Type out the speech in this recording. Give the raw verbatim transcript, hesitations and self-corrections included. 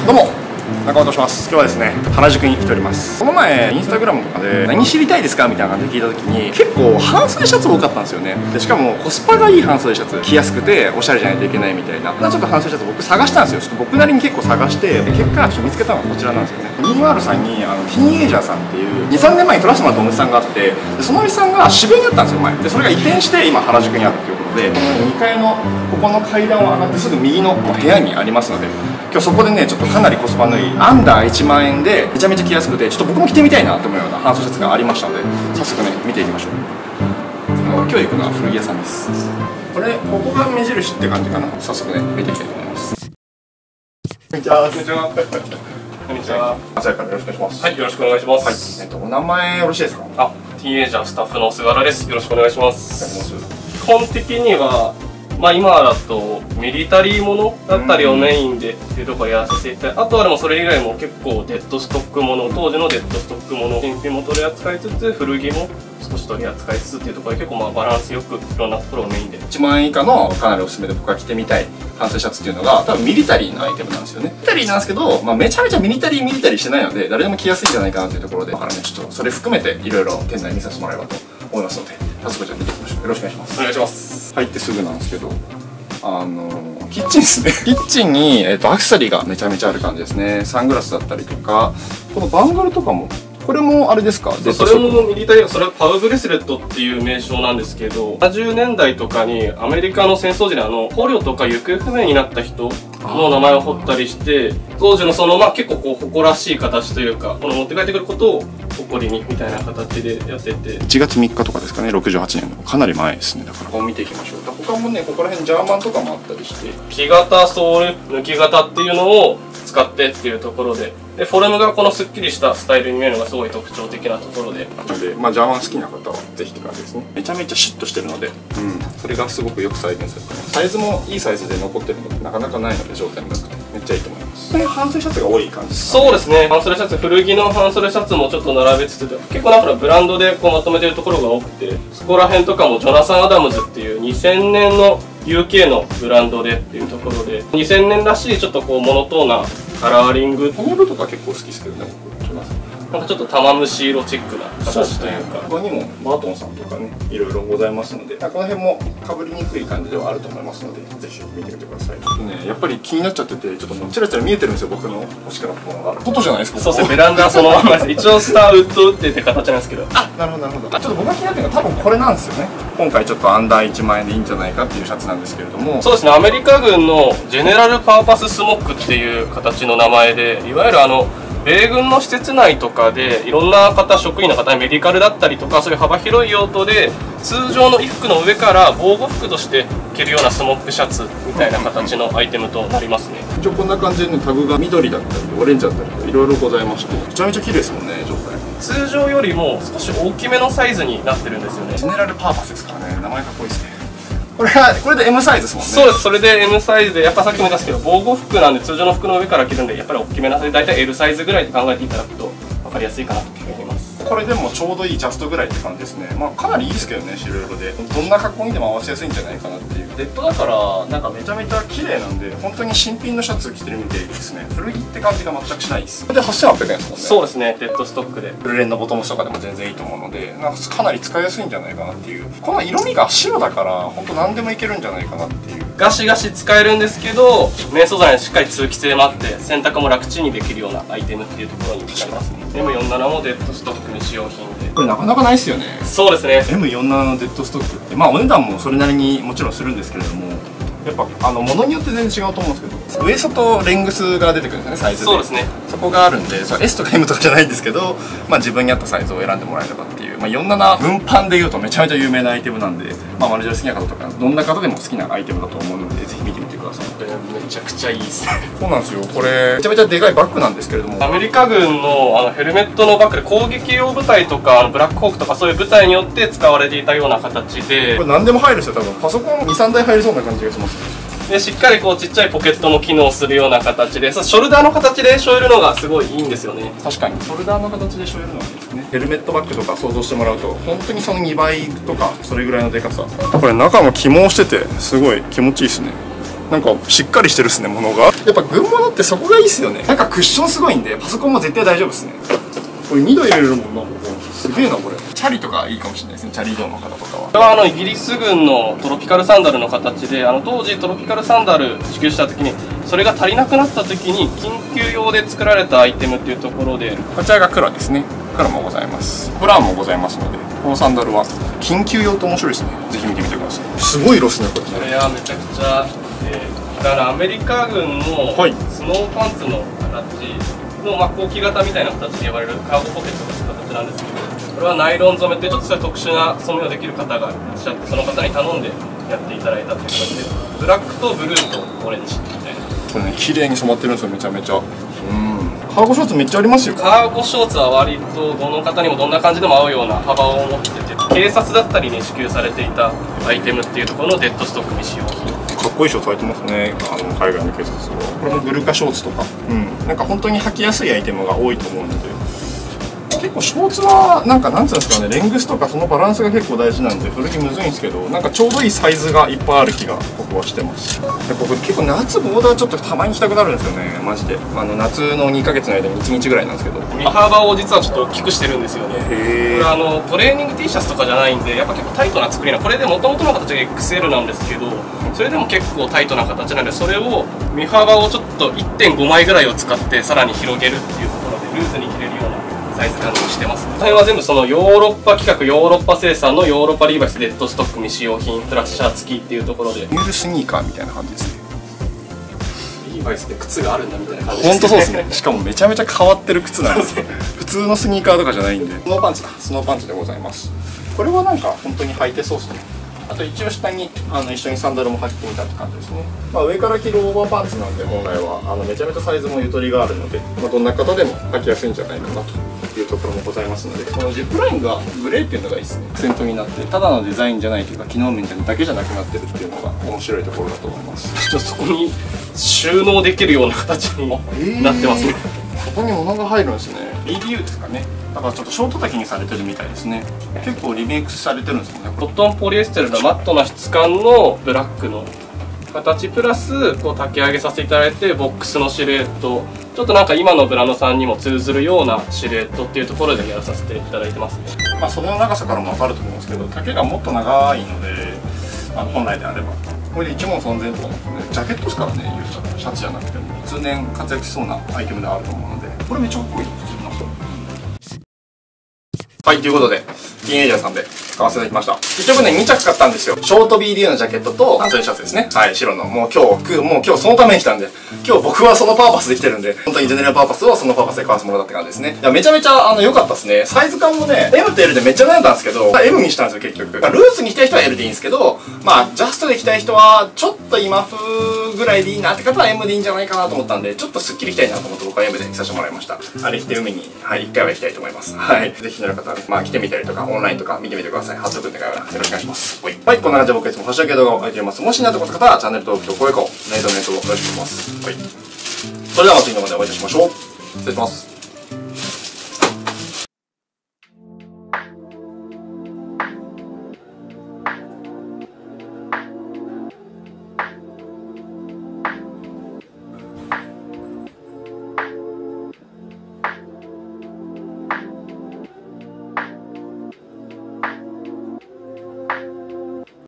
どうも中尾とします。今日はですね、原宿に来ております。この前インスタグラムとかで何知りたいですかみたいな感じで聞いた時に、結構半袖シャツ多かったんですよね。でしかもコスパがいい半袖シャツ、着やすくておしゃれじゃないといけないみたいな、ちょっと半袖シャツ僕探したんですよ。ちょっと僕なりに結構探して、で結果ちょっと見つけたのがこちらなんですよね。にーまるさんにあのティーンエイジャーさんっていうにさんねんまえに撮らせてもらったお店さんがあって、でそのお店さんが渋谷にあったんですよ前で。それが移転して今原宿にあるっていうことで、にかいのここの階段を上がってすぐ右の部屋にありますので、今日そこでねちょっとかなりコスパのいいアンダーいちまんえんでめちゃめちゃ着やすくて、ちょっと僕も着てみたいなと思うような半袖シャツがありましたので、早速ね見ていきましょう。今日行くのは古着屋さんです。これここが目印って感じかな。早速ね見ていきたいと思います。こんにちは。こんにちは。こんにちは。朝からよろしくお願いします。 はい、よろしくお願いします。 はい、えっとお名前よろしいですか？ あ、ティーンエイジャースタッフの菅原です。よろしくお願いします。基本的にはまあ今だとミリタリーものだったりをメインでっていうところをやらせていただいて、あとはでもそれ以外も結構デッドストックもの、当時のデッドストックもの、新品も取り扱いつつ古着も少し取り扱いつつっていうところで、結構まあバランスよくいろんなところをメインでいちまんえん以下のかなりおすすめで僕が着てみたい半袖シャツっていうのが多分ミリタリーのアイテムなんですよね。ミリタリーなんですけど、まあ、めちゃめちゃミリタリーミリタリーしてないので誰でも着やすいんじゃないかなというところで、だからねちょっとそれ含めていろいろ店内見させてもらえばと思いますので、早速じゃあ見ていきましょう。よろしくお願いします。 お願いします。 入ってすぐなんですけど、あのー、キッチンですね。キッチンに、えー、とアクセサリーがめちゃめちゃある感じですね。サングラスだったりとか、このバングルとかも、これもあれですか？ それもミリタリー、それはパウブレスレットっていう名称なんですけど、ななじゅうねんだいとかにアメリカの戦争時にあの捕虜とか行方不明になった人の名前を彫ったりして、当時のそのまあ結構こう誇らしい形というか、この持って帰ってくることを誇りにみたいな形でやってて、 いちがつみっかとかですかね。ろくじゅうはちねんのかなり前ですね。だからここを見ていきましょう。他もねここら辺ジャーマンとかもあったりして、 木型ソール抜き型っていうのを使ってっていうところで、でフォルムがこのスッキリしたスタイルに見えるのがすごい特徴的なところで、 なのでまあジャーマン好きな方はぜひって感じですね。めちゃめちゃシュッとしてるので、うん、それがすごくよく再現されてます。サイズもいいサイズで残ってるのでなかなかないので、状態も良くてめっちゃいいと思います。これ半袖シャツが多い感じですかね？そうですね。 半袖シャツ、古着の半袖シャツもちょっと並べつつ、結構なんかブランドでこうまとめてるところが多くて、そこら辺とかもジョナサン・アダムズっていうにせんねんの ユーケー のブランドでっていうところで、にせんねんらしいちょっとこうモノトーンなカラーリング、 この色とか結構好きですけどね、僕。ジョナサンなんかちょっと玉虫色チックな形というか、 ここにもバートンさんとかねいろいろございますので、この辺もかぶりにくい感じではあると思いますので、ぜひ見てみてください。ちょっとねやっぱり気になっちゃってて、ちょっともうチラチラ見えてるんですよ、僕の欲しくなったものが。外じゃないですか？ そうですね、ベランダそのままです。一応スターウッド打ってって形なんですけど、 あ、なるほどなるほど。あ、ちょっと僕が気になってるのは多分これなんですよね。今回ちょっとアンダーいちまんえんでいいんじゃないかっていうシャツなんですけれども、 そうですね、アメリカ軍のジェネラルパーパススモックっていう形の名前で、いわゆるあの米軍の施設内とかでいろんな方、職員の方、メディカルだったりとか、そういう幅広い用途で通常の衣服の上から防護服として着るようなスモックシャツみたいな形のアイテムとなりますね。 一応こんな感じでね、タグが緑だったりオレンジだったりといろいろございまして、めちゃめちゃ綺麗ですもんね、状態。 通常よりも少し大きめのサイズになってるんですよね。 ジェネラルパーパスですからね、名前かっこいいですね。これはこれで エム サイズですもんね。 そうです。それで エム サイズで、やっぱさっきも言ったんですけど、防護服なんで通常の服の上から着るんで、やっぱり大きめなサイズ、大体 エル サイズぐらいで考えていただくと分かりやすいかなと思います。 これでもちょうどいいジャストぐらいって感じですね。まあかなりいいですけどね、白色でどんな格好にでも合わせやすいんじゃないかなっていう。デッドだからなんかめちゃめちゃ綺麗なんで、本当に新品のシャツ着てるみたいですね。古着って感じが全くしないです。これではっせんはっぴゃくえんですもんね。 そうですね、デッドストックでブルレンのボトムスとかでも全然いいと思うので、なんかかなり使いやすいんじゃないかなっていう。この色味が白だから本当何でもいけるんじゃないかなっていう。 ガシガシ使えるんですけど、綿素材にしっかり通気性もあって洗濯も楽ちんにできるようなアイテムっていうところになりますね。 エムよんじゅうなな もデッドストックに使用品で、 これなかなかないですよね。 そうですね、 エムよんじゅうなな のデッドストックってまあお値段もそれなりにもちろんするんですけれども、やっぱあの物によって全然違うと思うんですけど、ウエストとレングスが出てくるんですよね、サイズで。 そうですね、 そこがあるんで、そ エス とか エム とかじゃないんですけど、まあ自分に合ったサイズを選んでもらえればっていう、まあ、よんじゅうなな運搬でいうとめちゃめちゃ有名なアイテムなんで、まあマルジェル好きな方とかどんな方でも好きなアイテムだと思うので、ぜひ見てみてください。 めちゃくちゃいいですね。 そうなんですよ。これめちゃめちゃでかいバッグなんですけれども、 アメリカ軍のあのヘルメットのバッグで攻撃用部隊とかあのブラックホークとかそういう部隊によって使われていたような形で、 これ何でも入るんですよ。多分パソコンにさんだい入りそうな感じがします。 でしっかりこうちっちゃいポケットも機能するような形で、ショルダーの形で背負えるのがすごいいいんですよね。 確かにショルダーの形で背負えるのはいいですね。ヘルメットバッグとか想像してもらうと本当にそのにばいとかそれぐらいのでかさ。これ中も起毛しててすごい気持ちいいですね。 なんかしっかりしてるっすね、ものが。やっぱ軍物ってそこがいいっすよね。なんかクッションすごいんでパソコンも絶対大丈夫っすね。これにど入れるもんな、ここすげえな。これチャリとかいいかもしれないですね、チャリ移動の方とかは。 これはあのイギリス軍のトロピカルサンダルの形で、あの当時トロピカルサンダル支給した時にそれが足りなくなった時に緊急用で作られたアイテムっていうところで、 こちらがクラですね。クラもございます。ブラウンもございますので、このサンダルは緊急用と面白いですね。ぜひ見てみてください。すごい色っすね、これ。 これはめちゃくちゃ、えー、だからアメリカ軍のスノーパンツの形の、まあ、後期型みたいな形で呼ばれるカーゴポケットの形なんですけど、これはナイロン染めってちょっとそういう特殊な染めをできる方がいらっしゃって、その方に頼んでやっていただいたという形で、ブラックとブルーとオレンジみたいな。 これね、綺麗に染まってるんですよ、めちゃめちゃ。うん、カーゴショーツめっちゃありますよ。 カーゴショーツは割とどの方にもどんな感じでも合うような幅を持ってて、警察だったりに支給されていたアイテムっていうところのデッドストック未使用品。 かっこいいショーツ履いてますね、あの海外の警察は。これもグルカショーツとか、うん、なんか本当に履きやすいアイテムが多いと思うので、結構ショーツはなんかなんつうんですかね、レングスとかそのバランスが結構大事なんで古着むずいんですけど、なんかちょうどいいサイズがいっぱいある気が僕はしてます。で僕結構夏ボーダーちょっとたまに着たくなるんですよね、マジで。あの夏のにかげつの間にいちにちぐらいなんですけど、 身幅を実はちょっと大きくしてるんですよね。 へこれあのトレーニング T シャツとかじゃないんで、やっぱ結構タイトな作りな、これでもともとの形が エックスエル なんですけど、それでも結構タイトな形なんで、それを身幅をちょっと いってんご 枚ぐらいを使ってさらに広げるっていうところでルーズに着れるようなサイズ感にしてます。これは全部そのヨーロッパ規格、ヨーロッパ生産のヨーロッパリーバイスデッドストック未使用品プラスシャツ付きっていうところで、 ニュールスニーカーみたいな感じですね。 リーバイスで靴があるんだみたいな感じですね。 本当そうですね。しかもめちゃめちゃ変わってる靴なんですね。普通のスニーカーとかじゃないんで。スノーパンツだ。スノーパンツでございます。これはなんか本当に履いてそうですね。あと一応下にあの一緒にサンダルも履いてみたって感じですね。まあ、上から着るオーバーパンツなんで本来はあのめちゃめちゃサイズもゆとりがあるので、まあ、どんな方でも履きやすいんじゃないかなというところもございますので、このジップラインがグレーっていうのがいいですね。アクセントになってただのデザインじゃないというか機能面だけじゃなくなってるっていうのが面白いところだと思います。 ちょっとそこに収納できるような形になってますね。 ここに物が入るんですね。 イーディーユー ですかね。だからちょっとショート丈にされてるみたいですね。結構リメイクされてるんですよね。 コットンポリエステルのマットな質感のブラックの形プラスこう丈上げさせていただいて、ボックスのシルエット、ちょっとなんか今のブランドさんにも通ずるようなシルエットっていうところでやらさせていただいてますね。 まあその長さからも分かると思うんですけど、丈がもっと長いので、あの本来であればこれで一問三千とかなんですね。ジャケットですからね、言うたらシャツじゃなくても通年活躍しそうなアイテムであると思うので、これめっちゃかっこいい。はい、ということで、ティーンエイジャーさんで買わせていただきました。結局ね、に着買ったんですよ。ショート ビーディーユー のジャケットと、半袖シャツですね。はい、白の。もう今日、もう今日そのために来たんで、今日僕はそのパーパスで来てるんで、本当にジェネラルパーパスをそのパーパスで買わせてもらったって感じですね。いや、めちゃめちゃ、あの、良かったですね。サイズ感もね、エム と エル でめっちゃ悩んだんですけど、エム にしたんですよ、結局。ルースに着たい人は エル でいいんですけど、まあ、ジャストで着たい人は、ちょっと今風ぐらいでいいなって方は エム でいいんじゃないかなと思ったんで、ちょっとスッキリ着たいなと思って僕は エム で着させてもらいました。あれ着て海に、はい、一回は行きたいと思います。はい。ぜひ気になる方は、まあ、着てみたりとか、オンラインとか見てみてください。貼っとくんでからよろしくお願いします。はい、はい、こんな感じで僕いつも星野系動画を上げています。もし気になった方は、チャンネル登録と高評価を、ネットネットをよろしくお願いします。はい。それではまた次の動画でお会いいたしましょう。失礼します。